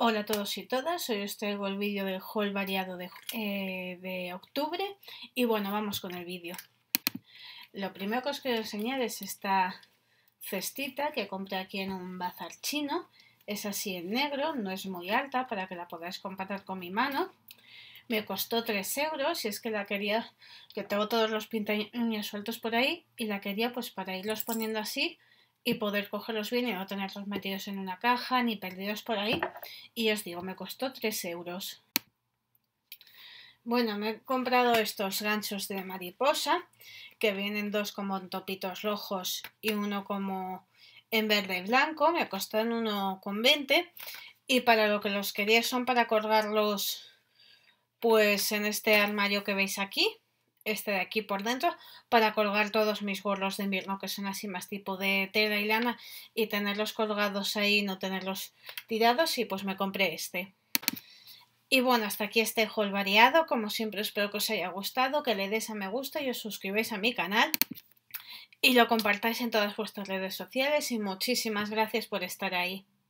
Hola a todos y todas, hoy os traigo el vídeo del haul variado de octubre y bueno, vamos con el vídeo. Lo primero que os quiero enseñar es esta cestita que compré aquí en un bazar chino. Es así en negro, no es muy alta para que la podáis comparar con mi mano. Me costó 3 euros y es que la quería, que tengo todos los pintaños sueltos por ahí y la quería pues para irlos poniendo así y poder cogerlos bien y no tenerlos metidos en una caja ni perdidos por ahí. Y os digo, me costó 3 euros. Bueno, me he comprado estos ganchos de mariposa, que vienen dos como en topitos rojos y uno como en verde y blanco. Me costaron 1,20 y para lo que los quería son para colgarlos pues en este armario que veis aquí, este de aquí por dentro, para colgar todos mis gorros de invierno que son así más tipo de tela y lana y tenerlos colgados ahí, no tenerlos tirados, y pues me compré este. Y bueno, hasta aquí este haul variado. Como siempre espero que os haya gustado, que le deis a me gusta y os suscribáis a mi canal y lo compartáis en todas vuestras redes sociales, y muchísimas gracias por estar ahí.